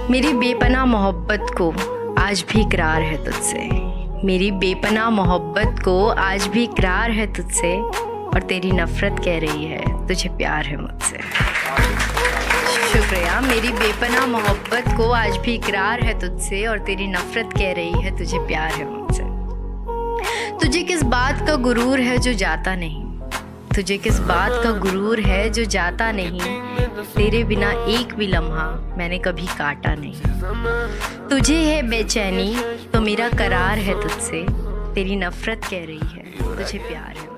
मेरी बेपनाह मोहब्बत को आज भी इकरार है तुझसे। मेरी बेपनाह मोहब्बत को आज भी इकरार है तुझसे, और तेरी नफरत कह रही है तुझे प्यार है मुझसे। शुक्रिया। मेरी बेपनाह मोहब्बत को आज भी इकरार है तुझसे, और तेरी नफरत कह रही है तुझे प्यार है मुझसे। तुझे किस बात का गुरूर है जो जाता नहीं, तुझे किस बात का गुरूर है जो जाता नहीं, तेरे बिना एक भी लम्हा मैंने कभी काटा नहीं। तुझे है बेचैनी तो मेरा करार है तुझसे, तेरी नफरत कह रही है तुझे प्यार है।